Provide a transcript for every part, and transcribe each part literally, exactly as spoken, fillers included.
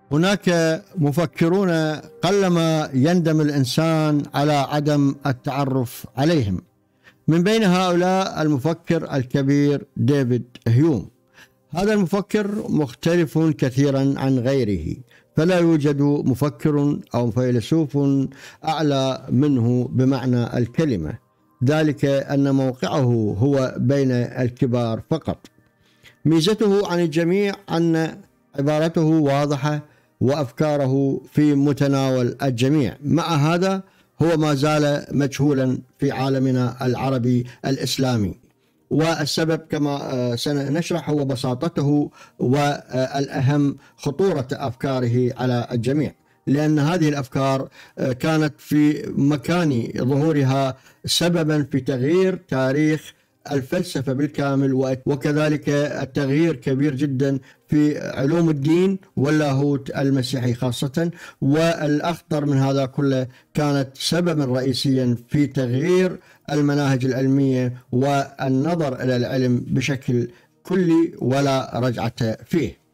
هناك مفكرون قلما يندم الإنسان على عدم التعرف عليهم. من بين هؤلاء المفكر الكبير ديفيد هيوم. هذا المفكر مختلف كثيرا عن غيره، فلا يوجد مفكر أو فيلسوف أعلى منه بمعنى الكلمة، ذلك أن موقعه هو بين الكبار فقط. ميزته عن الجميع أن عبارته واضحة وأفكاره في متناول الجميع. مع هذا هو ما زال مجهولا في عالمنا العربي الإسلامي، والسبب كما سنشرح هو بساطته، والأهم خطورة أفكاره على الجميع، لأن هذه الأفكار كانت في مكان ظهورها سببا في تغيير تاريخ الفلسفة بالكامل، وكذلك التغيير كبير جدا في علوم الدين واللاهوت المسيحي خاصة. والأخطر من هذا كله كانت سببا رئيسيا في تغيير المناهج العلمية والنظر إلى العلم بشكل كلي ولا رجعة فيه.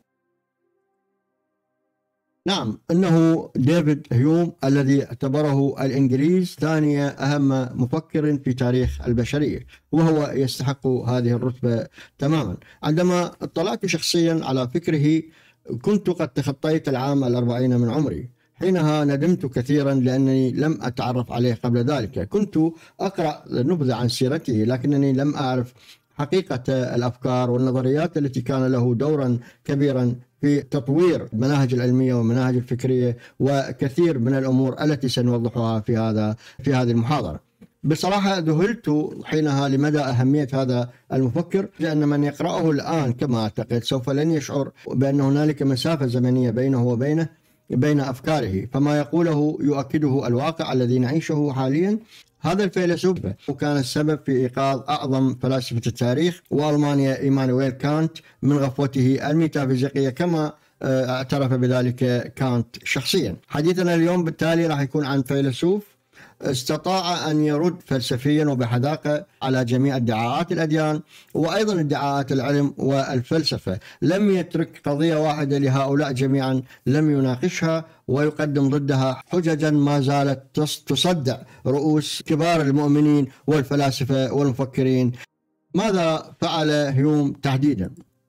نعم، إنه ديفيد هيوم الذي اعتبره الإنجليز ثاني أهم مفكر في تاريخ البشرية، وهو يستحق هذه الرتبة تماما. عندما اطلعت شخصيا على فكره كنت قد تخطيت العام الأربعين من عمري. حينها ندمت كثيرا لأنني لم أتعرف عليه قبل ذلك. كنت أقرأ نبذة عن سيرته، لكنني لم أعرف حقيقة الأفكار والنظريات التي كان له دورا كبيرا في تطوير المناهج العلمية والمناهج الفكرية وكثير من الأمور التي سنوضحها في هذا في هذه المحاضرة. بصراحة ذهلت حينها لمدى أهمية هذا المفكر، لأن من يقرأه الآن كما أعتقد سوف لن يشعر بأن هنالك مسافة زمنية بينه وبينه بين أفكاره، فما يقوله يؤكده الواقع الذي نعيشه حاليا. هذا الفيلسوف كان السبب في إيقاظ أعظم فلاسفة التاريخ وألمانيا إيمانويل كانت من غفوته الميتافيزيقية، كما اعترف بذلك كانت شخصيا. حديثنا اليوم بالتالي راح يكون عن فيلسوف استطاع أن يرد فلسفيا وبحذاقة على جميع ادعاءات الأديان وأيضا ادعاءات العلم والفلسفة. لم يترك قضية واحدة لهؤلاء جميعا لم يناقشها ويقدم ضدها حججا ما زالت تصدع رؤوس كبار المؤمنين والفلاسفة والمفكرين. ماذا فعل هيوم تحديدا؟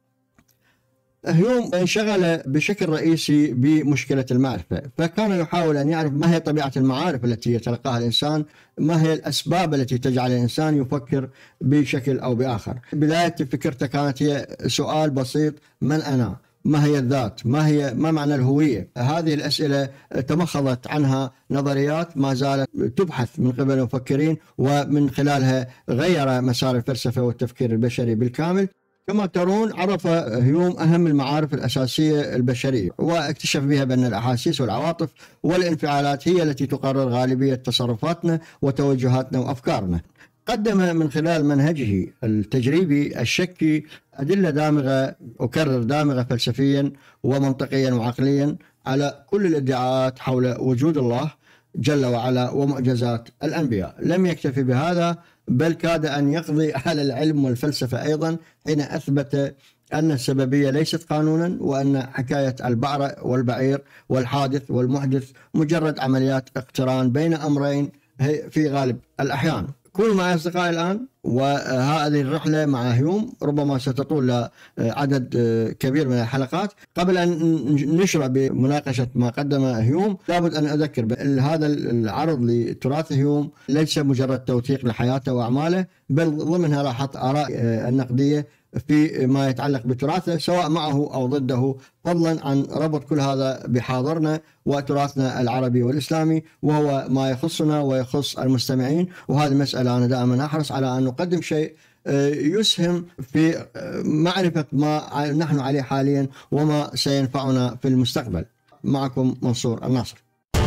هيوم انشغل بشكل رئيسي بمشكلة المعرفة، فكان يحاول أن يعرف ما هي طبيعة المعارف التي يتلقاها الإنسان، ما هي الأسباب التي تجعل الإنسان يفكر بشكل أو بآخر. بداية فكرته كانت هي سؤال بسيط: من أنا؟ ما هي الذات؟ ما هي ما معنى الهوية؟ هذه الأسئلة تمخضت عنها نظريات ما زالت تبحث من قبل المفكرين، ومن خلالها غير مسار الفلسفة والتفكير البشري بالكامل. كما ترون عرف هيوم أهم المعارف الأساسية البشرية، واكتشف بها بأن الأحاسيس والعواطف والانفعالات هي التي تقرر غالبية تصرفاتنا وتوجهاتنا وأفكارنا. قدم من خلال منهجه التجريبي الشكي أدلة دامغة، أكرر دامغة فلسفيا ومنطقيا وعقليا على كل الادعاءات حول وجود الله جل وعلا ومعجزات الأنبياء. لم يكتفي بهذا، بل كاد أن يقضي على العلم والفلسفة أيضا، حين أثبت أن السببية ليست قانونا، وأن حكاية البعرة والبعير والحادث والمحدث مجرد عمليات اقتران بين أمرين في غالب الأحيان. كونوا معي أصدقائي الآن، وهذه الرحلة مع هيوم ربما ستطول عدد كبير من الحلقات. قبل أن نشرع بمناقشة ما قدم هيوم، لابد أن أذكر بأن هذا العرض لتراث هيوم ليس مجرد توثيق لحياته وأعماله، بل ضمنها لاحظ آراء النقدية في ما يتعلق بتراثه سواء معه أو ضده، فضلا عن ربط كل هذا بحاضرنا وتراثنا العربي والإسلامي، وهو ما يخصنا ويخص المستمعين. وهذه مسألة أنا دائما أحرص على أن نقدم شيء يسهم في معرفة ما نحن عليه حاليا وما سينفعنا في المستقبل. معكم منصور الناصر.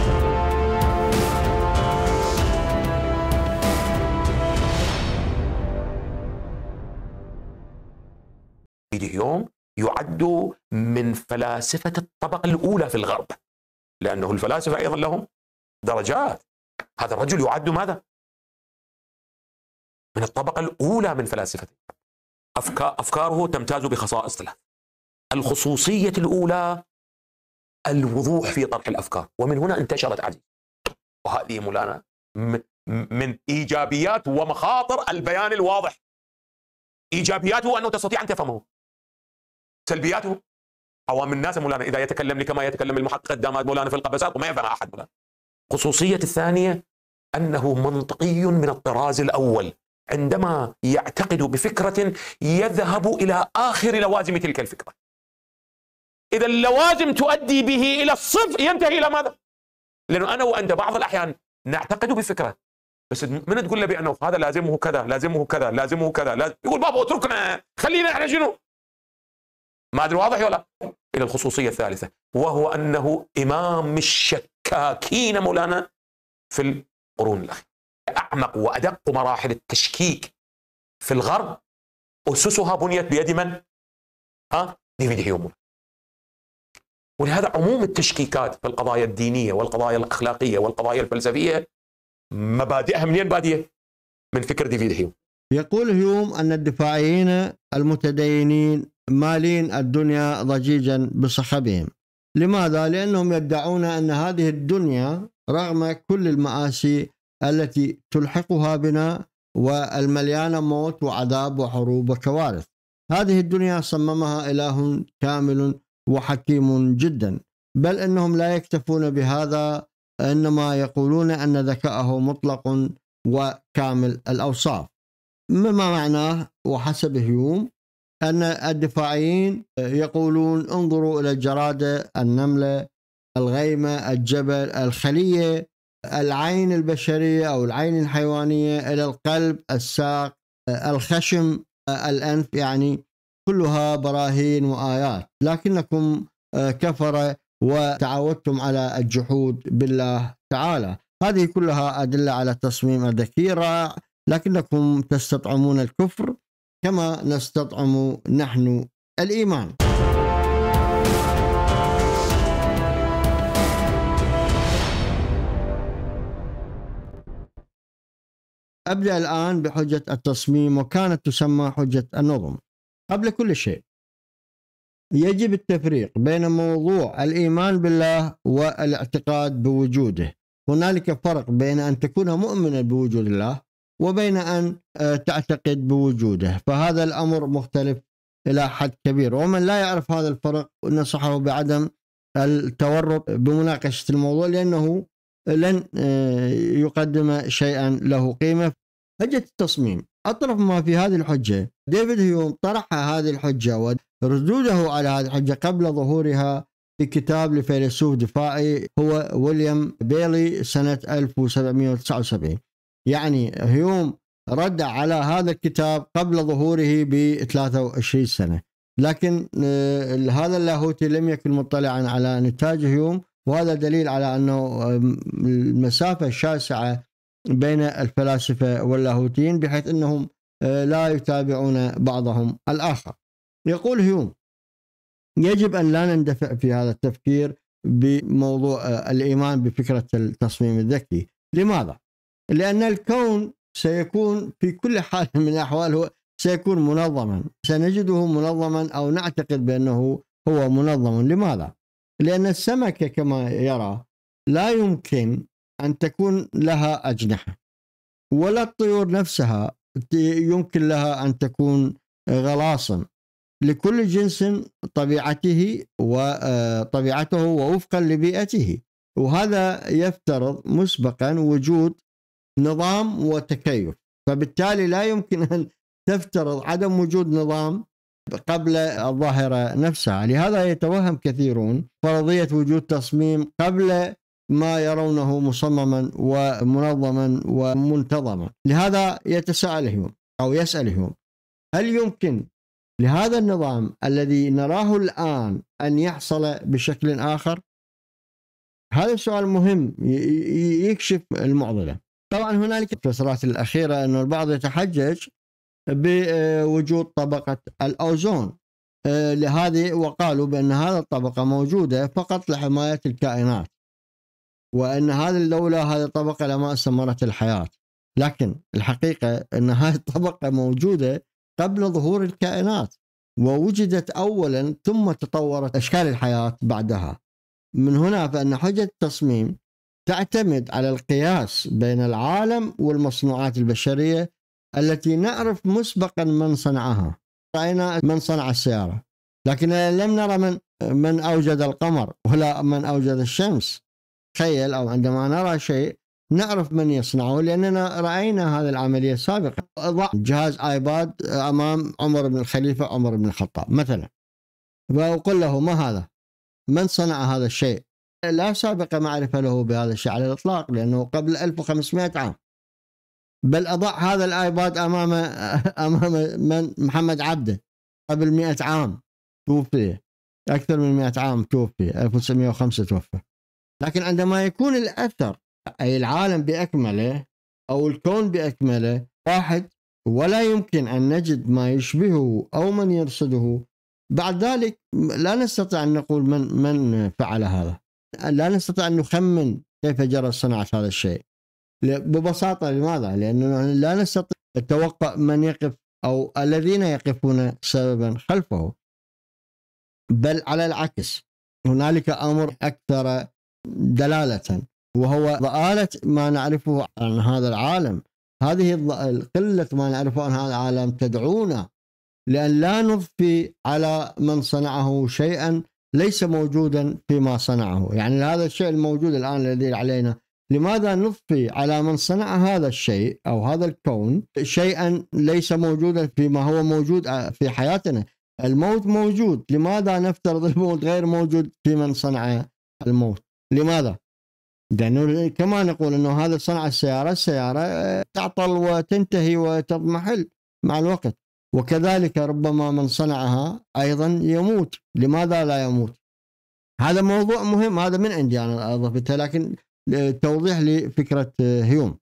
هيوم يعد من فلاسفة الطبقة الأولى في الغرب، لأنه الفلاسفة أيضا لهم درجات. هذا الرجل يعد ماذا؟ من الطبقة الأولى من فلاسفة. أفكار أفكاره تمتاز بخصائص ثلاث. الخصوصية الأولى الوضوح في طرح الأفكار، ومن هنا انتشرت عزيز. وهذه مولانا من إيجابيات ومخاطر البيان الواضح. إيجابياته أنه تستطيع أن تفهمه، سلبياته عوام الناس مولانا إذا يتكلم لك ما يتكلم المحقق الداماد مولانا في القبسات وما يفهم أحد مولانا. خصوصية الثانية أنه منطقي من الطراز الأول، عندما يعتقد بفكرة يذهب إلى آخر لوازم تلك الفكرة. إذا اللوازم تؤدي به إلى الصفر ينتهي إلى ماذا؟ لأنه أنا وأنت بعض الأحيان نعتقد بفكرة، بس من تقول له بأنه هذا لازمه كذا لازمه كذا لازمه كذا لازم، يقول بابا اتركنا خلينا احنا شنو؟ ما أدري واضح ولا؟ إلى الخصوصية الثالثة، وهو أنه إمام الشكاكين مولانا في القرون الأخيرة. أعمق وأدق مراحل التشكيك في الغرب أسسها بنيت بيد من؟ ها؟ ديفيد هيوم. ولهذا عموم التشكيكات في القضايا الدينية والقضايا الأخلاقية والقضايا الفلسفية مبادئها منين بادية؟ من فكر ديفيد هيوم. يقول هيوم أن الدفاعيين المتدينين مالين الدنيا ضجيجا بصخبهم. لماذا؟ لأنهم يدعون أن هذه الدنيا رغم كل المآسي التي تلحقها بنا والمليانة موت وعذاب وحروب وكوارث، هذه الدنيا صممها إله كامل وحكيم جدا، بل أنهم لا يكتفون بهذا، إنما يقولون أن ذكاءه مطلق وكامل الأوصاف. مما معناه وحسب هيوم أن الدفاعيين يقولون انظروا إلى الجرادة، النملة، الغيمة، الجبل، الخلية، العين البشرية أو العين الحيوانية، إلى القلب، الساق، الخشم، الأنف، يعني كلها براهين وآيات، لكنكم كفر وتعودتم على الجحود بالله تعالى. هذه كلها أدلة على تصميم ذكي رائع، لكنكم تستطعمون الكفر كما نستطعم نحن الإيمان. أبدأ الآن بحجة التصميم، وكانت تسمى حجة النظم. قبل كل شيء يجب التفريق بين موضوع الإيمان بالله والاعتقاد بوجوده. هنالك فرق بين أن تكون مؤمنا بوجود الله وبين أن تعتقد بوجوده، فهذا الأمر مختلف إلى حد كبير، ومن لا يعرف هذا الفرق نصحه بعدم التورط بمناقشة الموضوع، لأنه لن يقدم شيئا له قيمة. حجة التصميم، أطرف ما في هذه الحجة ديفيد هيوم طرح هذه الحجة وردوده على هذه الحجة قبل ظهورها في كتاب لفيلسوف دفاعي هو ويليام بيلي سنة ألف وسبعمائة وتسعة وسبعين. يعني هيوم رد على هذا الكتاب قبل ظهوره ب ثلاثة وعشرين سنة، لكن هذا اللاهوتي لم يكن مطلعا على نتاج هيوم، وهذا دليل على أنه المسافة شاسعة بين الفلاسفة واللاهوتيين بحيث أنهم لا يتابعون بعضهم الآخر. يقول هيوم يجب أن لا نندفع في هذا التفكير بموضوع الإيمان بفكرة التصميم الذكي. لماذا؟ لأن الكون سيكون في كل حال من الأحوال سيكون منظما، سنجده منظما أو نعتقد بأنه هو منظم. لماذا؟ لأن السمكة كما يرى لا يمكن أن تكون لها أجنحة، ولا الطيور نفسها يمكن لها أن تكون غلاصا. لكل جنس طبيعته وطبيعته ووفقا لبيئته، وهذا يفترض مسبقا وجود نظام وتكيف، فبالتالي لا يمكن أن تفترض عدم وجود نظام قبل الظاهرة نفسها. لهذا يتوهم كثيرون فرضية وجود تصميم قبل ما يرونه مصمما ومنظما ومنتظما. لهذا يتساءل هيوم أو يسأل هيوم هل يمكن لهذا النظام الذي نراه الآن أن يحصل بشكل آخر؟ هذا السؤال مهم يكشف المعضلة. طبعا هنالك في الفترات الأخيرة أن البعض يتحجج بوجود طبقة الأوزون لهذه، وقالوا بأن هذه الطبقة موجودة فقط لحماية الكائنات، وأن هذه الدولة هذه الطبقة لما استمرت الحياة. لكن الحقيقة أن هذه الطبقة موجودة قبل ظهور الكائنات، ووجدت أولا ثم تطورت أشكال الحياة بعدها. من هنا فإن حجة التصميم تعتمد على القياس بين العالم والمصنوعات البشرية التي نعرف مسبقا من صنعها. رأينا من صنع السيارة، لكن لم نرى من من أوجد القمر ولا من أوجد الشمس. تخيل، أو عندما نرى شيء نعرف من يصنعه لأننا رأينا هذه العملية سابقا. ضع جهاز آيباد أمام عمر بن الخليفة عمر بن الخطاب مثلا، وأقول له ما هذا؟ من صنع هذا الشيء؟ لا سابق معرفة له بهذا الشيء على الإطلاق، لأنه قبل ألف وخمسمائة عام. بل أضع هذا الآيباد أمام أمام من محمد عبده قبل مئة عام توفي، أكثر من مئة عام توفي، ألف وتسعمائة وخمسة توفى. لكن عندما يكون الأثر أي العالم بأكمله أو الكون بأكمله واحد ولا يمكن أن نجد ما يشبهه أو من يرصده، بعد ذلك لا نستطيع أن نقول من من فعل هذا، لا نستطيع أن نخمن كيف جرى صناعة هذا الشيء ببساطة. لماذا؟ لأننا لا نستطيع التوقع من يقف أو الذين يقفون سببا خلفه، بل على العكس هنالك أمر أكثر دلالة، وهو ضآلة ما نعرفه عن هذا العالم. هذه القلة ما نعرفه عن هذا العالم تدعونا لأن لا نضفي على من صنعه شيئا ليس موجودا فيما صنعه. يعني هذا الشيء الموجود الآن الذي علينا، لماذا نضفي على من صنع هذا الشيء أو هذا الكون شيئا ليس موجودا فيما هو موجود في حياتنا؟ الموت موجود، لماذا نفترض الموت غير موجود في من صنع الموت؟ لماذا؟ لأنه كما نقول أنه هذا صنع السيارة، السيارة تعطل وتنتهي وتضمحل مع الوقت، وكذلك ربما من صنعها أيضا يموت، لماذا لا يموت؟ هذا موضوع مهم، هذا من عندي أنا أضفتها، لكن توضيح لفكرة هيوم.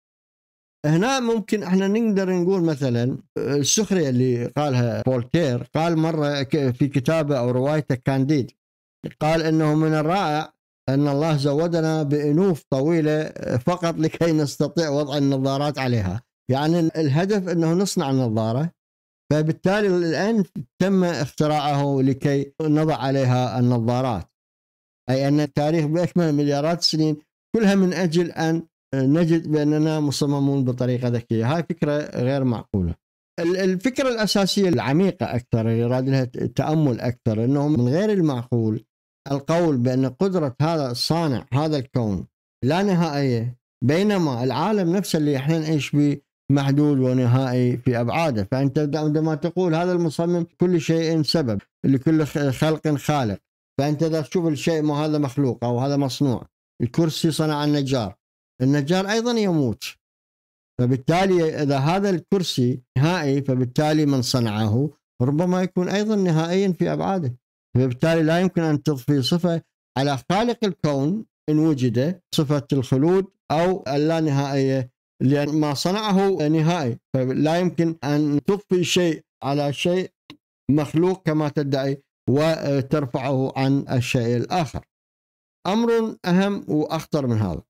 هنا ممكن احنا نقدر نقول مثلا السخرية اللي قالها فولتير، قال مرة في كتابه أو روايته كانديد، قال إنه من الرائع أن الله زودنا بأنوف طويلة فقط لكي نستطيع وضع النظارات عليها. يعني الهدف أنه نصنع النظارة، فبالتالي الآن تم اختراعه لكي نضع عليها النظارات، أي أن التاريخ بأكمل مليارات السنين كلها من أجل أن نجد بأننا مصممون بطريقة ذكية. هاي فكرة غير معقولة. الفكرة الأساسية العميقة أكثر يراد لها تأمل أكثر، أنه من غير المعقول القول بأن قدرة هذا الصانع هذا الكون لا نهائية، بينما العالم نفسه اللي احنا نعيش به محدود ونهائي في أبعاده. فأنت عندما تقول هذا المصمم كل شيء سبب، لكل خلق خالق، فأنت إذا تشوف الشيء ما هذا مخلوق أو هذا مصنوع. الكرسي صنع النجار، النجار أيضا يموت، فبالتالي إذا هذا الكرسي نهائي فبالتالي من صنعه ربما يكون أيضا نهائيا في أبعاده، فبالتالي لا يمكن أن تضفي صفة على خالق الكون إن وجد صفة الخلود أو اللانهائية، لأن ما صنعه نهائي، فلا يمكن أن تضفي شيء على شيء مخلوق كما تدعي وترفعه عن الشيء الآخر. أمر أهم وأخطر من هذا،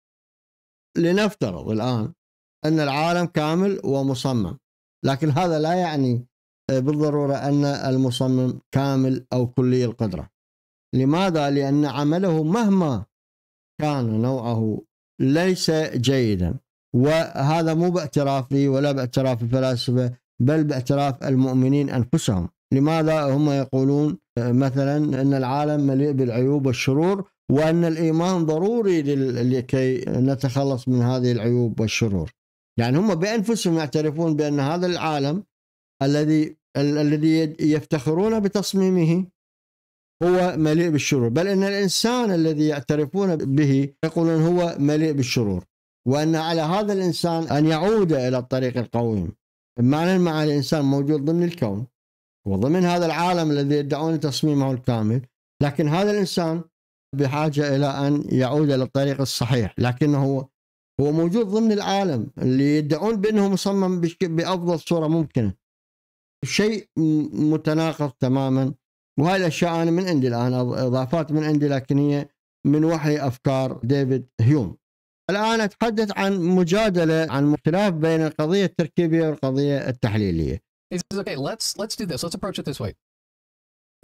لنفترض الآن أن العالم كامل ومصمم، لكن هذا لا يعني بالضرورة أن المصمم كامل أو كلي القدرة. لماذا؟ لأن عمله مهما كان نوعه ليس جيدا، وهذا مو باعترافي ولا باعتراف الفلاسفة، بل باعتراف المؤمنين أنفسهم. لماذا هم يقولون مثلا أن العالم مليء بالعيوب والشرور، وأن الإيمان ضروري لكي نتخلص من هذه العيوب والشرور؟ يعني هم بأنفسهم يعترفون بأن هذا العالم الذي الذي يفتخرون بتصميمه هو مليء بالشرور، بل أن الإنسان الذي يعترفون به يقولون هو مليء بالشرور، وأن على هذا الإنسان أن يعود إلى الطريق القويم. بمعنى مع الإنسان موجود ضمن الكون وضمن هذا العالم الذي يدعون تصميمه الكامل، لكن هذا الإنسان بحاجة إلى أن يعود إلى الطريق الصحيح، لكنه هو هو موجود ضمن العالم اللي يدعون بأنه مصمم بأفضل صورة ممكنة. شيء متناقض تماما. وهذه الأشياء أنا من عندي الآن، إضافات من عندي، لكن هي من وحي أفكار ديفيد هيوم. الآن أتحدث عن مجادلة عن اختلاف بين القضية التركيبية والقضية التحليلية. Okay, let's let's do this. Let's approach it this way.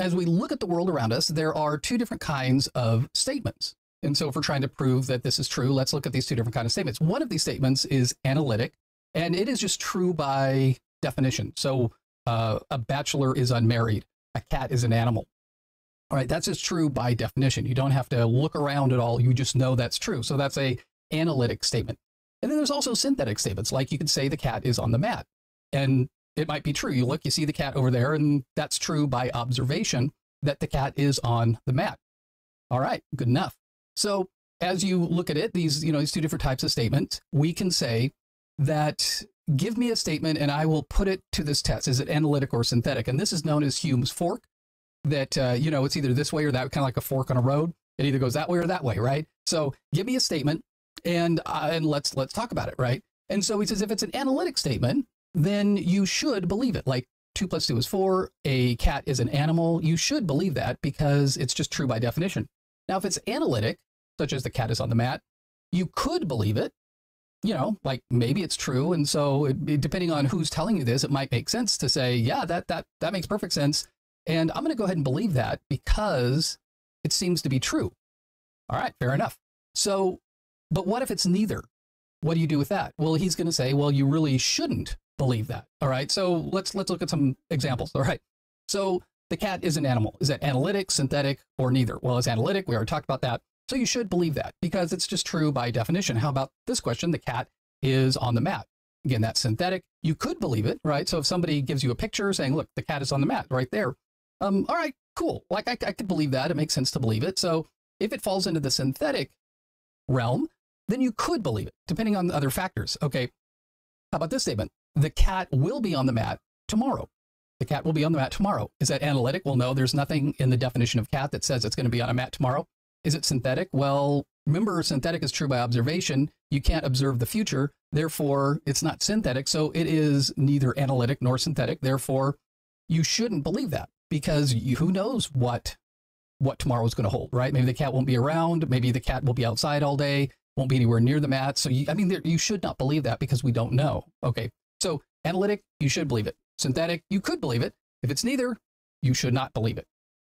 as we look at the world around us, there are two different kinds of statements. And so if we're trying to prove that this is true, let's look at these two different kinds of statements. One of these statements is analytic, and it is just true by definition. So uh, a bachelor is unmarried. A cat is an animal. All right, that's just true by definition. You don't have to look around at all. You just know that's true. So that's a analytic statement. And then there's also synthetic statements, like you could say the cat is on the mat. And it might be true. You look, you see the cat over there, and that's true by observation that the cat is on the mat. All right, good enough. So as you look at it, these, you know, these two different types of statements, we can say that give me a statement and I will put it to this test. Is it analytic or synthetic? And this is known as Hume's fork, that, uh, you know, it's either this way or that, kind of like a fork on a road. It either goes that way or that way, right? So give me a statement and, uh, and let's, let's talk about it, right? And so he says, if it's an analytic statement, then you should believe it. Like two plus two is four, a cat is an animal. You should believe that because it's just true by definition. Now, if it's analytic, such as the cat is on the mat, you could believe it, you know, like maybe it's true. And so it, it, depending on who's telling you this, it might make sense to say, yeah, that, that, that makes perfect sense. And I'm going to go ahead and believe that because it seems to be true. All right, fair enough. So, but what if it's neither? What do you do with that? Well, he's going to say, well, you really shouldn't believe that. All right, so let's, let's look at some examples. All right, so the cat is an animal. Is that analytic, synthetic, or neither? Well, it's analytic. We already talked about that. So you should believe that because it's just true by definition. How about this question? The cat is on the mat. Again, that's synthetic. You could believe it, right? So if somebody gives you a picture saying, look, the cat is on the mat right there. Um, all right, cool. Like I, I could believe that. It makes sense to believe it. So if it falls into the synthetic realm, then you could believe it, depending on the other factors. Okay, how about this statement? The cat will be on the mat tomorrow. The cat will be on the mat tomorrow. Is that analytic? Well, no, there's nothing in the definition of cat that says it's going to be on a mat tomorrow. Is it synthetic? Well, remember, synthetic is true by observation. You can't observe the future. Therefore, it's not synthetic. So it is neither analytic nor synthetic. Therefore, you shouldn't believe that because you, who knows what, what tomorrow is going to hold, right? Maybe the cat won't be around. Maybe the cat will be outside all day, won't be anywhere near the mat. So, you, I mean, there, you should not believe that because we don't know. Okay, so analytic, you should believe it. Synthetic, you could believe it. If it's neither, you should not believe it.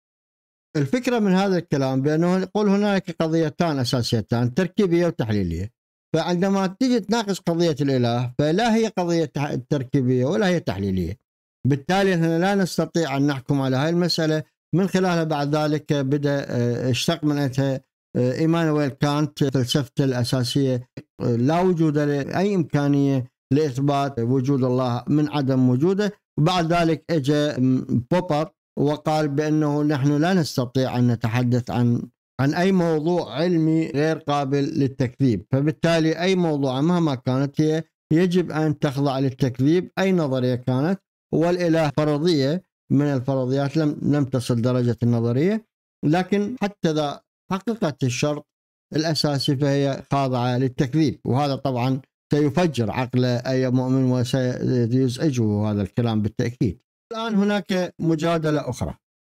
الفكرة من هذا الكلام بأنه يقول هناك قضيتان أساسيتان تركيبية وتحليلية. فعندما تيجي تناقش قضية الإله فلا هي قضية تركيبية ولا هي تحليلية. بالتالي احنا لا نستطيع أن نحكم على هذه المسألة. من خلالها بعد ذلك بدأ اشتق منها إيمانويل كانت فلسفته الأساسية لا وجود لأي إمكانية لإثبات وجود الله من عدم وجوده. وبعد ذلك اجى بوبر وقال بأنه نحن لا نستطيع أن نتحدث عن عن أي موضوع علمي غير قابل للتكذيب. فبالتالي أي موضوع مهما كانت هي يجب أن تخضع للتكذيب أي نظرية كانت. والإله فرضية من الفرضيات لم لم تصل درجة النظرية، لكن حتى إذا حققت الشرط الأساسي فهي خاضعة للتكذيب. وهذا طبعا سيفجر عقل أي مؤمن وسيزعجه هذا الكلام بالتأكيد. الآن هناك مجادلة أخرى.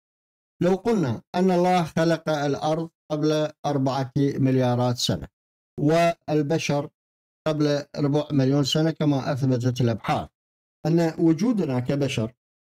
لو قلنا أن الله خلق الأرض قبل أربعة مليارات سنة والبشر قبل ربع مليون سنة كما أثبتت الأبحاث، أن وجودنا كبشر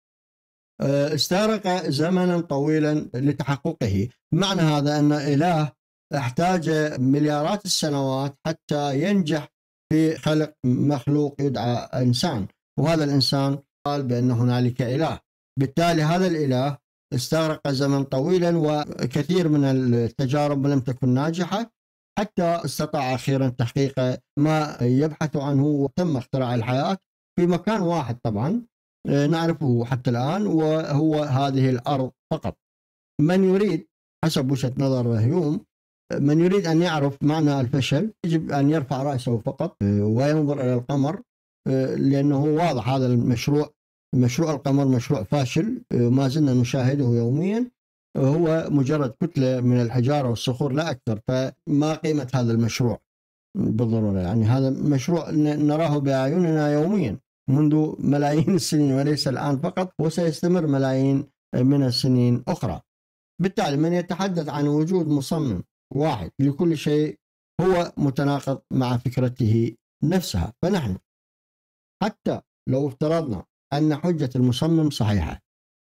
استغرق زمنا طويلا لتحققه. معنى هذا أن إله احتاج مليارات السنوات حتى ينجح في خلق مخلوق يدعى إنسان، وهذا الإنسان قال بأن هنالك إله. بالتالي هذا الإله استغرق زمن طويلا وكثير من التجارب لم تكن ناجحة حتى استطاع أخيرا تحقيق ما يبحث عنه وتم اختراع الحياة في مكان واحد طبعا نعرفه حتى الآن، وهو هذه الأرض فقط. من يريد حسب وجهة نظر هيوم من يريد أن يعرف معنى الفشل يجب أن يرفع رأسه فقط وينظر إلى القمر، لأنه واضح هذا المشروع مشروع القمر مشروع فاشل ما زلنا نشاهده يوميا، هو مجرد كتلة من الحجارة والصخور لا أكثر. فما قيمة هذا المشروع بالضرورة؟ يعني هذا مشروع نراه بأعيننا يوميا منذ ملايين السنين وليس الآن فقط، وسيستمر ملايين من السنين أخرى. بالتالي من يتحدث عن وجود مصمم واحد لكل شيء هو متناقض مع فكرته نفسها. فنحن حتى لو افترضنا أن حجة المصمم صحيحة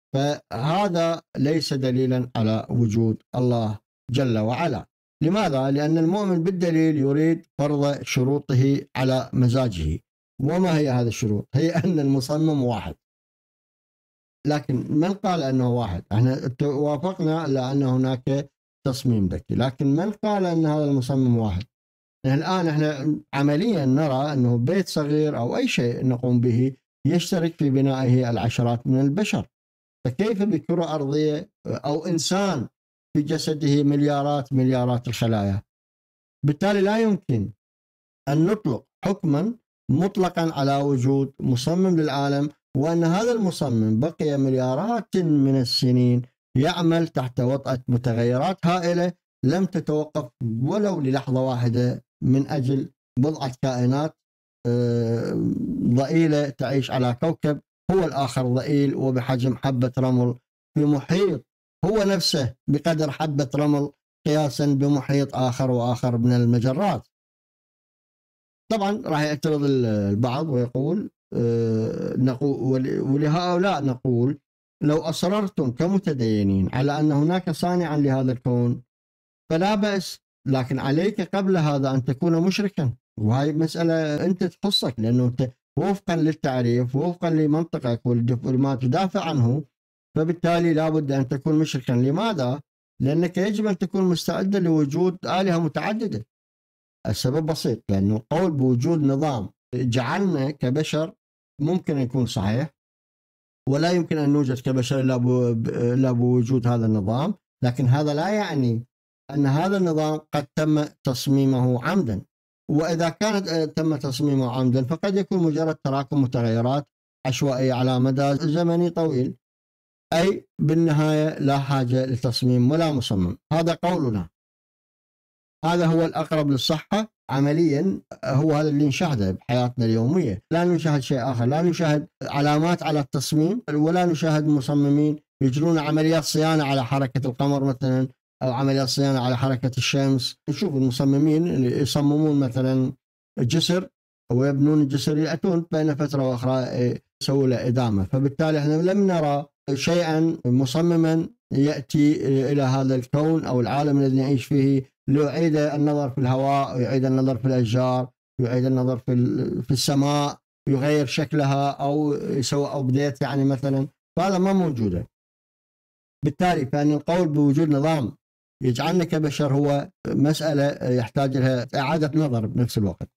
فهذا ليس دليلا على وجود الله جل وعلا. لماذا؟ لأن المؤمن بالدليل يريد فرض شروطه على مزاجه. وما هي هذه الشروط؟ هي أن المصمم واحد. لكن من قال أنه واحد؟ احنا وافقنا على أن هناك تصميم ذكي، لكن من قال أن هذا المصمم واحد؟ الآن احنا عمليا نرى أنه بيت صغير أو أي شيء نقوم به يشترك في بنائه العشرات من البشر، فكيف بكرة أرضية أو إنسان في جسده مليارات مليارات الخلايا؟ بالتالي لا يمكن أن نطلق حكما مطلقا على وجود مصمم للعالم، وأن هذا المصمم بقي مليارات من السنين يعمل تحت وطأة متغيرات هائلة لم تتوقف ولو للحظة واحدة من أجل بضعة كائنات ضئيلة تعيش على كوكب هو الآخر ضئيل وبحجم حبة رمل في محيط هو نفسه بقدر حبة رمل قياسا بمحيط آخر وآخر من المجرات. طبعا راح يعترض البعض ويقول نقول ولهؤلاء نقول لو أصررتم كمتدينين على أن هناك صانعا لهذا الكون فلا بأس، لكن عليك قبل هذا أن تكون مشركا، وهي مسألة أنت تخصك، لأنه أنت وفقا للتعريف وفقا لمنطقك ولما تدافع عنه فبالتالي لابد أن تكون مشركا. لماذا؟ لأنك يجب أن تكون مستعدا لوجود آلهة متعددة. السبب بسيط، لأنه القول بوجود نظام جعلنا كبشر ممكن يكون صحيح، ولا يمكن أن نوجد كبشر إلا بوجود هذا النظام، لكن هذا لا يعني أن هذا النظام قد تم تصميمه عمدا، وإذا كانت تم تصميمه عمدا فقد يكون مجرد تراكم متغيرات عشوائية على مدى زمني طويل، أي بالنهاية لا حاجة لتصميم ولا مصمم. هذا قولنا، هذا هو الأقرب للصحة عمليا، هو هذا اللي نشاهده بحياتنا اليومية. لا نشاهد شيء آخر، لا نشاهد علامات على التصميم، ولا نشاهد مصممين يجرون عمليات صيانة على حركة القمر مثلا أو عمليات صيانة على حركة الشمس. نشوف المصممين اللي يصممون مثلا جسر ويبنون الجسر يأتون بين فترة وأخرى يسووا له إدامة، فبالتالي احنا لم نرى شيئا مصمما يأتي إلى هذا الكون أو العالم الذي نعيش فيه ليعيد النظر في الهواء، يعيد النظر في الأشجار، يعيد النظر في في السماء، يغير شكلها أو يسوي أبديت يعني مثلا، فهذا ما موجودة. بالتالي فإن القول بوجود نظام يجعلنا كبشر هو مسألة يحتاج لها إعادة نظر بنفس الوقت.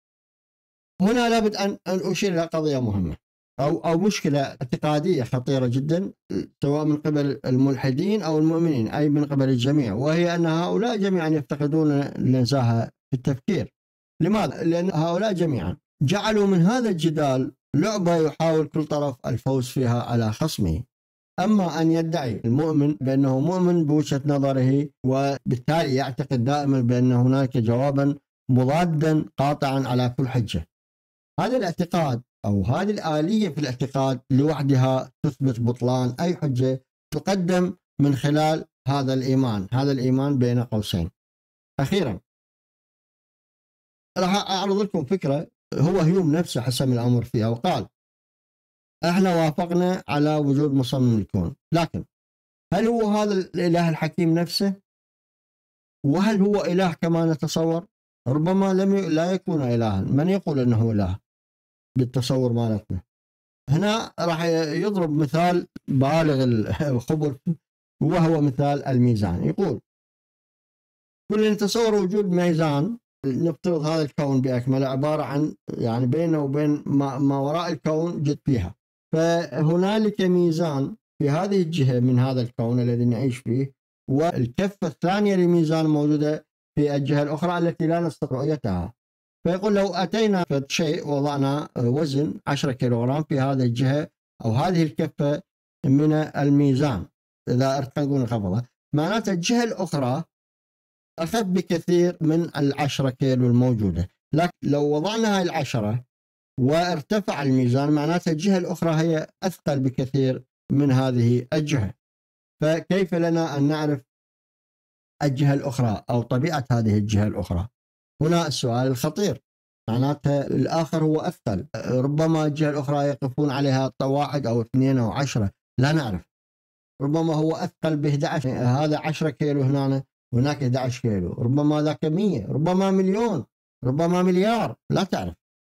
هنا لابد أن أشير إلى قضية مهمة أو أو مشكلة اعتقادية خطيرة جدا، سواء من قبل الملحدين أو المؤمنين، أي من قبل الجميع، وهي أن هؤلاء جميعا يفتقدون النزاهة في التفكير. لماذا؟ لأن هؤلاء جميعا جعلوا من هذا الجدال لعبة يحاول كل طرف الفوز فيها على خصمه. أما أن يدعي المؤمن بأنه مؤمن بوجهة نظره وبالتالي يعتقد دائما بأن هناك جوابا مضادا قاطعا على كل حجة، هذا الاعتقاد أو هذه الآلية في الاعتقاد لوحدها تثبت بطلان أي حجة تقدم من خلال هذا الإيمان، هذا الإيمان بين قوسين. أخيرا راح أعرض لكم فكرة هو هيوم نفسه حسم الأمر فيها، وقال احنا وافقنا على وجود مصمم الكون، لكن هل هو هذا الإله الحكيم نفسه؟ وهل هو إله كما نتصور؟ ربما لم ي... لا يكون إلها. من يقول أنه إله بالتصور مالتنا؟ هنا راح يضرب مثال بالغ الخبر وهو مثال الميزان. يقول كل نتصور وجود ميزان، نفترض هذا الكون بأكمله عبارة عن يعني بينه وبين ما, ما وراء الكون جد فيها، فهنالك ميزان في هذه الجهة من هذا الكون الذي نعيش فيه، والكفة الثانية للميزان موجودة في الجهة الأخرى التي لا نستطيع رؤيتها. فيقول لو أتينا في شيء وضعنا وزن عشرة كيلوغرام في هذه الجهة أو هذه الكفة من الميزان، إذا ارتقون الخفضة معناته الجهة الأخرى أخف بكثير من العشرة كيلو الموجودة، لكن لو وضعنا هاي العشرة وارتفع الميزان معناته الجهة الأخرى هي أثقل بكثير من هذه الجهة. فكيف لنا أن نعرف الجهة الأخرى أو طبيعة هذه الجهة الأخرى؟ هنا السؤال الخطير، معناته الآخر هو أثقل، ربما الجهة الأخرى يقفون عليها واحد أو اثنين أو عشرة، لا نعرف. ربما هو أثقل ب أحد عشر، هذا عشرة كيلو هنا وهناك أحد عشر كيلو، ربما ذاك مية، ربما مليون، ربما مليار، لا تعرف.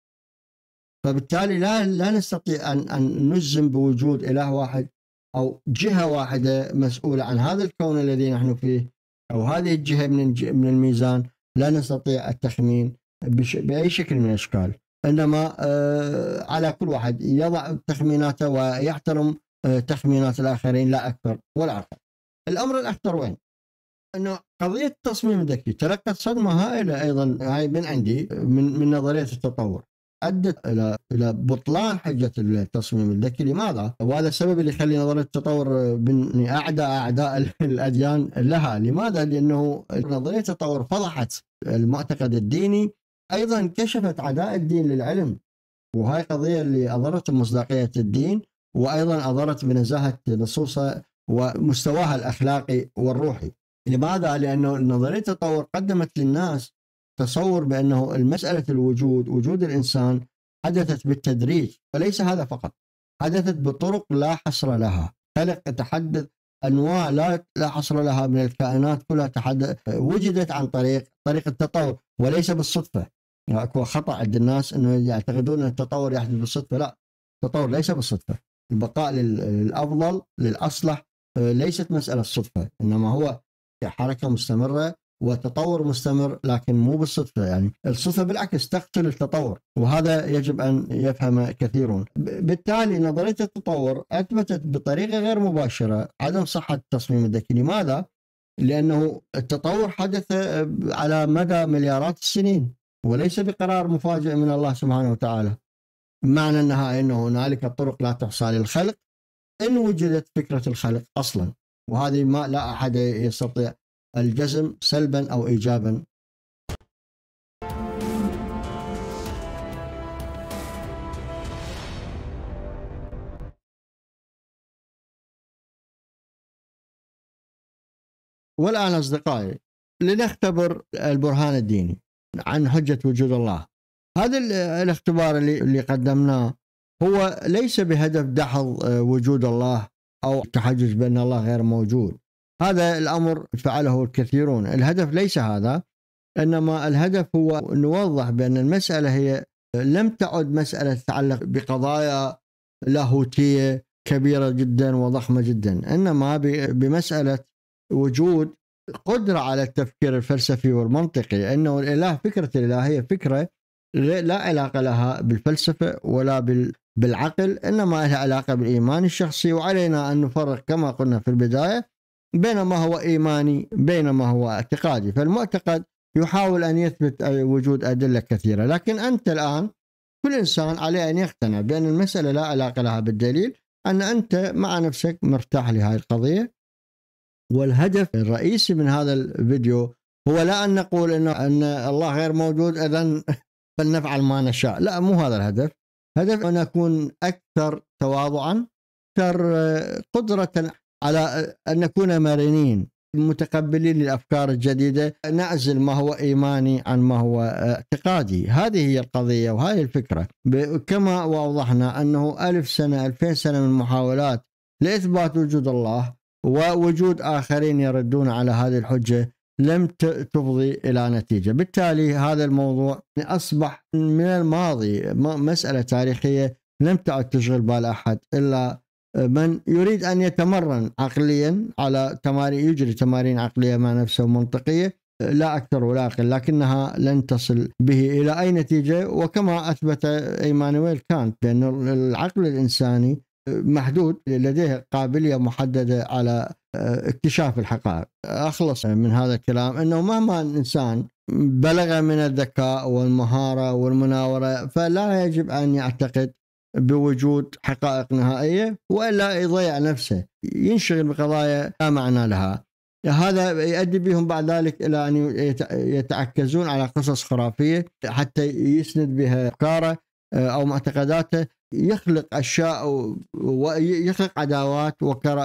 فبالتالي لا لا نستطيع أن أن نجزم بوجود إله واحد أو جهة واحدة مسؤولة عن هذا الكون الذي نحن فيه، أو هذه الجهة من من الميزان. لا نستطيع التخمين بأي شكل من الأشكال، إنما على كل واحد يضع تخميناته ويحترم تخمينات الآخرين، لا أكثر ولا أقل. الأمر الأخطر وين؟ أنه قضية التصميم الذكي تلقت صدمة هائلة أيضا هاي من عندي من من نظرية التطور، أدت إلى إلى بطلان حجة التصميم الذكي. لماذا؟ وهذا السبب اللي يخلي نظرية التطور من أعداء أعداء الأديان لها. لماذا؟ لأنه نظرية التطور فضحت المعتقد الديني، أيضا كشفت عداء الدين للعلم، وهاي قضية اللي أضرت بمصداقية الدين، وأيضا أضرت بنزاهة نصوصه ومستواها الأخلاقي والروحي. لماذا؟ لأنه نظرية التطور قدمت للناس تصور بأنه المسألة الوجود وجود الإنسان حدثت بالتدريج، وليس هذا فقط، حدثت بطرق لا حصر لها. خلق تحدث أنواع لا لا حصر لها من الكائنات كلها تحدث وجدت عن طريق طريق التطور وليس بالصدفة. اكو خطأ عند الناس انه يعتقدون ان التطور يحدث بالصدفة. لا، التطور ليس بالصدفة. البقاء للأفضل للأصلح ليست مسألة صدفة، إنما هو حركة مستمرة وتطور مستمر، لكن مو بالصدفة. يعني الصدفة بالعكس تقتل التطور، وهذا يجب أن يفهم كثيرون. بالتالي نظرية التطور أثبتت بطريقة غير مباشرة عدم صحة التصميم الذكي. لماذا؟ لأنه التطور حدث على مدى مليارات السنين وليس بقرار مفاجئ من الله سبحانه وتعالى. معنى النهائي أنه هنالك طرق لا تحصى للخلق إن وجدت فكرة الخلق أصلا، وهذه ما لا أحد يستطيع الجزم سلبا أو إيجابا. والآن أصدقائي لنختبر البرهان الديني عن حجة وجود الله. هذا الاختبار اللي, اللي قدمناه هو ليس بهدف دحض وجود الله أو التحجج بأن الله غير موجود. هذا الأمر فعله الكثيرون. الهدف ليس هذا، إنما الهدف هو نوضح بأن المسألة هي لم تعد مسألة تتعلق بقضايا لاهوتية كبيرة جدا وضخمة جدا، إنما بمسألة وجود قدرة على التفكير الفلسفي والمنطقي. إنه الإله، فكرة الإلهية فكرة لا علاقة لها بالفلسفة ولا بالعقل، إنما لها علاقة بالإيمان الشخصي. وعلينا أن نفرق كما قلنا في البداية بين ما هو إيماني بين ما هو اعتقادي. فالمعتقد يحاول أن يثبت وجود أدلة كثيرة، لكن أنت الآن كل إنسان عليه أن يقتنع بأن المسألة لا علاقة لها بالدليل، أن أنت مع نفسك مرتاح لهذه القضية. والهدف الرئيسي من هذا الفيديو هو لا أن نقول إنه أن الله غير موجود إذن فلنفعل ما نشاء، لا، مو هذا الهدف. هدف أن نكون أكثر تواضعا، أكثر قدرة على أن نكون مرنين متقبلين للأفكار الجديدة، نعزل ما هو إيماني عن ما هو اعتقادي. هذه هي القضية وهذه الفكرة. كما وضحنا أنه ألف سنة ألفين سنة من محاولات لإثبات وجود الله ووجود آخرين يردون على هذه الحجة لم تفضي إلى نتيجة. بالتالي هذا الموضوع أصبح من الماضي، مسألة تاريخية لم تعد تشغل بال أحد إلا من يريد أن يتمرن عقليا على تمارين، يجري تمارين عقلية مع نفسه منطقية، لا أكثر ولا أقل، لكنها لن تصل به إلى أي نتيجة. وكما أثبت إيمانويل كانت بأن العقل الإنساني محدود، لديه قابلية محددة على اكتشاف الحقائق. أخلص من هذا الكلام أنه مهما الإنسان بلغ من الذكاء والمهارة والمناورة فلا يجب أن يعتقد بوجود حقائق نهائية، وإلا يضيع نفسه، ينشغل بقضايا لا معنى لها. هذا يؤدي بهم بعد ذلك إلى أن يتعكزون على قصص خرافية حتى يسند بها أفكاره أو معتقداته، يخلق أشياء ويخلق عداوات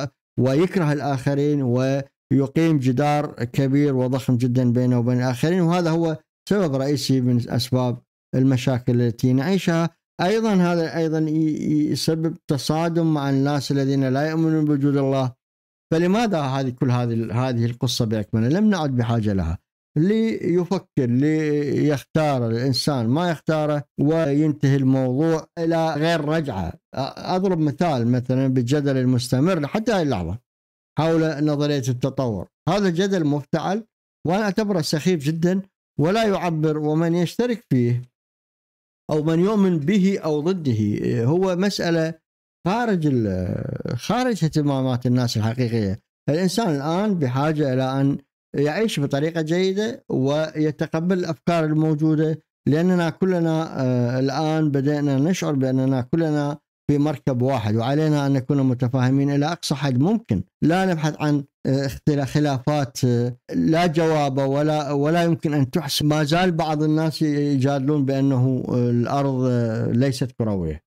ويكره الآخرين ويقيم جدار كبير وضخم جدا بينه وبين الآخرين. وهذا هو سبب رئيسي من أسباب المشاكل التي نعيشها. أيضا هذا أيضا يسبب تصادم مع الناس الذين لا يؤمنون بوجود الله فلماذا هذه كل هذه هذه القصة بأكملها؟ لم نعد بحاجة لها. اللي يفكر، اللي يختار الإنسان ما يختاره وينتهي الموضوع إلى غير رجعة. أضرب مثال مثلا بالجدل المستمر حتى هذه اللحظة حول نظرية التطور. هذا جدل مفتعل وأنا أعتبره سخيف جدا ولا يعبر، ومن يشترك فيه أو من يؤمن به أو ضده هو مسألة خارج خارج اهتمامات الناس الحقيقية. الإنسان الآن بحاجة إلى أن يعيش بطريقة جيدة ويتقبل الأفكار الموجودة، لأننا كلنا الآن بدأنا نشعر بأننا كلنا في مركب واحد، وعلينا أن نكون متفاهمين إلى أقصى حد ممكن. لا نبحث عن خلافات لا جواب ولا ولا يمكن أن تحسم. ما زال بعض الناس يجادلون بأنه الأرض ليست كروية.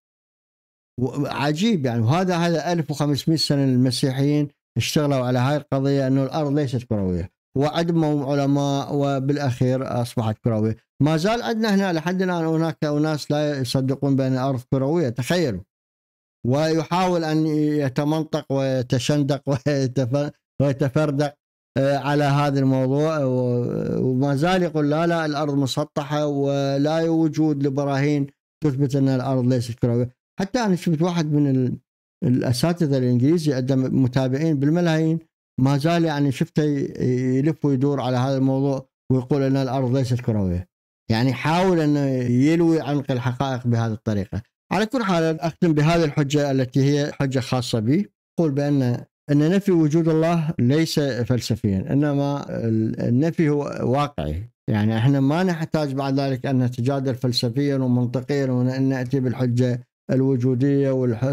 عجيب يعني. وهذا هذا ألف وخمسمائة سنة المسيحيين اشتغلوا على هاي القضية أنه الأرض ليست كروية، وعدموا علماء وبالأخير أصبحت كروية. ما زال عندنا هنا لحد الآن هناك أناس لا يصدقون بأن الأرض كروية، تخيلوا. ويحاول أن يتمنطق ويتشندق ويتفردق على هذا الموضوع، وما زال يقول لا لا الأرض مسطحة ولا يوجد براهين تثبت أن الأرض ليست كروية. حتى أنا شفت واحد من الأساتذة الإنجليزي عندهم متابعين بالملايين ما زال يعني شفته يلف ويدور على هذا الموضوع ويقول أن الأرض ليست كروية. يعني حاول أن يلوي عمق الحقائق بهذه الطريقة. على كل حال أختم بهذه الحجة التي هي حجة خاصة بي. أقول بأن أن نفي وجود الله ليس فلسفيا، إنما النفي هو واقعي. يعني احنا ما نحتاج بعد ذلك أن نتجادل فلسفيا ومنطقيا وأن نأتي بالحجة الوجودية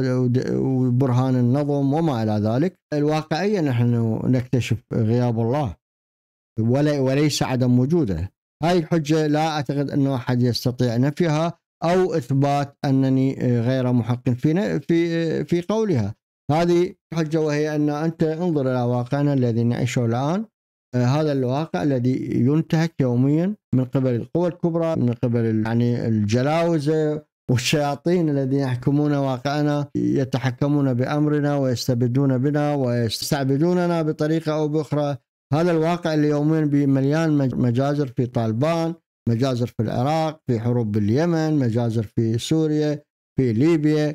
وبرهان النظم وما إلى ذلك. الواقعية نحن نكتشف غياب الله وليس عدم وجوده. هاي الحجة لا أعتقد أنه أحد يستطيع نفيها أو إثبات أنني غير محق في في في قولها. هذه حجة، وهي أن أنت انظر إلى واقعنا الذي نعيشه الآن. هذا الواقع الذي ينتهك يوميا من قبل القوى الكبرى، من قبل يعني الجلاوزة والشياطين الذين يحكمون واقعنا، يتحكمون بأمرنا ويستبدون بنا ويستعبدوننا بطريقة أو بأخرى. هذا الواقع اللي يوميا بمليان مجازر في طالبان، مجازر في العراق، في حروب باليمن، مجازر في سوريا، في ليبيا،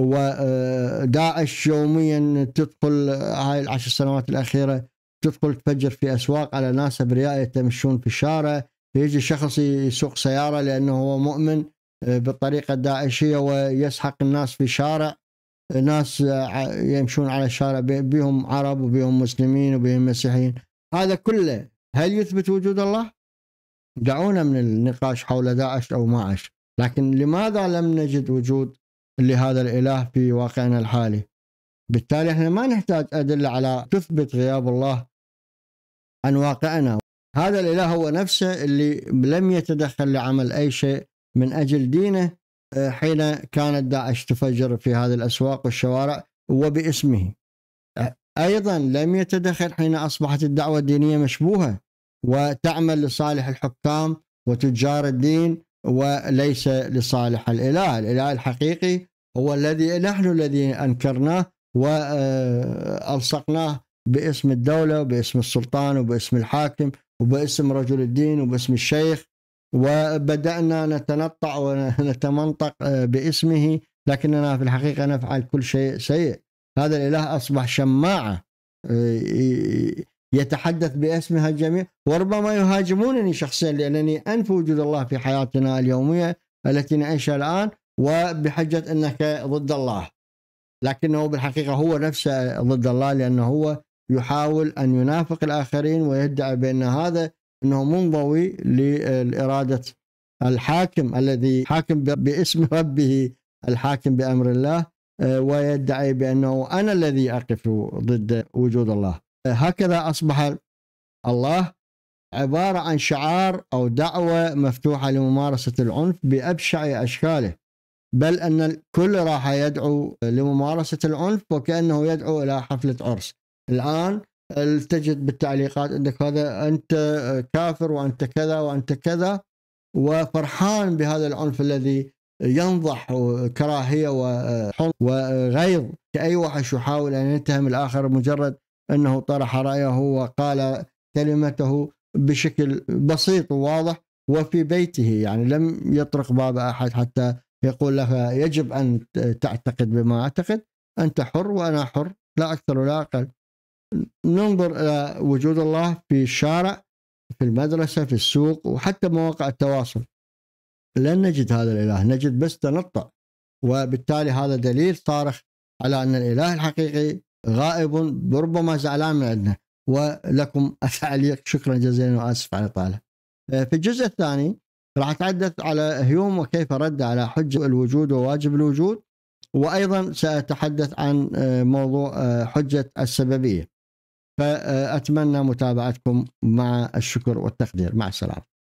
وداعش يوميا تدخل هاي العشر سنوات الأخيرة تدخل تفجر في أسواق على ناس أبرياء يتمشون في الشارع. يجي شخص يسوق سيارة لأنه هو مؤمن بالطريقة الداعشية ويسحق الناس في شارع، ناس يمشون على الشارع بهم عرب وبهم مسلمين وبهم مسيحيين. هذا كله هل يثبت وجود الله؟ دعونا من النقاش حول داعش أو ماعش، لكن لماذا لم نجد وجود لهذا الإله في واقعنا الحالي؟ بالتالي احنا ما نحتاج أدلة على تثبت غياب الله عن واقعنا. هذا الإله هو نفسه اللي لم يتدخل لعمل أي شيء من أجل دينه حين كانت داعش تفجر في هذه الأسواق والشوارع وباسمه. أيضا لم يتدخل حين أصبحت الدعوة الدينية مشبوهة وتعمل لصالح الحكام وتجار الدين وليس لصالح الإله. الإله الحقيقي هو الذي نحن الذي أنكرناه وألصقناه باسم الدولة وباسم السلطان وباسم الحاكم وباسم رجل الدين وباسم الشيخ، وبدأنا نتنطع ونتمنطق باسمه، لكننا في الحقيقة نفعل كل شيء سيء. هذا الإله أصبح شماعة يتحدث باسمها الجميع، وربما يهاجمونني شخصيا لأنني أنفي وجود الله في حياتنا اليومية التي نعيشها الآن وبحجة أنك ضد الله، لكنه بالحقيقة هو نفسه ضد الله، لأنه هو يحاول أن ينافق الآخرين ويدعي بأن هذا أنه منضوي لإرادة الحاكم الذي حاكم باسم ربه الحاكم بأمر الله، ويدعي بأنه أنا الذي أقف ضد وجود الله. هكذا أصبح الله عبارة عن شعار أو دعوة مفتوحة لممارسة العنف بأبشع أشكاله، بل أن الكل راح يدعو لممارسة العنف وكأنه يدعو إلى حفلة عرس. الآن تجد بالتعليقات عندك هذا أنت كافر وأنت كذا وأنت كذا، وفرحان بهذا العنف الذي ينضح كراهية وحب وغيظ كأي وحش يحاول أن يتهم الآخر مجرد أنه طرح رأيه وقال كلمته بشكل بسيط وواضح وفي بيته، يعني لم يطرق باب أحد حتى يقول لك يجب أن تعتقد بما أعتقد، أنت حر وأنا حر، لا أكثر ولا أقل. ننظر إلى وجود الله في الشارع، في المدرسة، في السوق، وحتى مواقع التواصل، لن نجد هذا الإله، نجد بس تنطع. وبالتالي هذا دليل صارخ على أن الإله الحقيقي غائب، ربما زعلان من عندنا. ولكم التعليق، شكرا جزيلا وآسف على الإطالة. في الجزء الثاني راح أتحدث على هيوم وكيف رد على حجة الوجود وواجب الوجود، وأيضا سأتحدث عن موضوع حجة السببية. فأتمنى متابعتكم مع الشكر والتقدير. مع السلامة.